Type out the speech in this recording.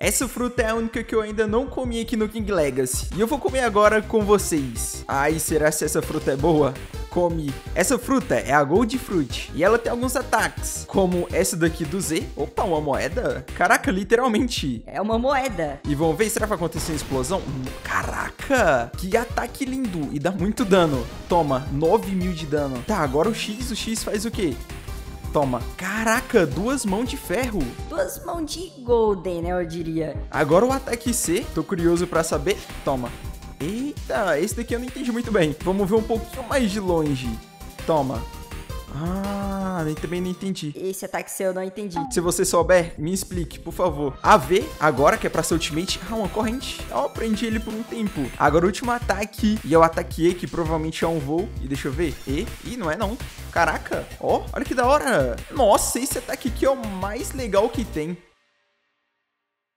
Essa fruta é a única que eu ainda não comi aqui no King Legacy. E eu vou comer agora com vocês. Ai, será que essa fruta é boa? Come. Essa fruta é a Gold Fruit e ela tem alguns ataques, como essa daqui do Z. Opa, uma moeda? Caraca, literalmente. É uma moeda. E vamos ver, será que vai acontecer uma explosão? Caraca, que ataque lindo e dá muito dano. Toma, 9.000 de dano. Tá, agora o X faz o quê? Toma. Caraca, 2 mãos de ferro. 2 mãos de golden, né, eu diria. Agora o ataque C, tô curioso pra saber. Toma. Eita, esse daqui eu não entendi muito bem. Vamos ver um pouquinho mais de longe. Toma. Ah, eu também não entendi. Esse ataque seu eu não entendi. Se você souber, me explique, por favor. AV, agora que é pra ser ultimate. Ah, uma corrente. Eu aprendi ele por um tempo. Agora o último ataque. E é o ataque E, que provavelmente é um voo. E deixa eu ver. Ih, não é não. Caraca. Ó, olha que da hora. Nossa, esse ataque aqui é o mais legal que tem.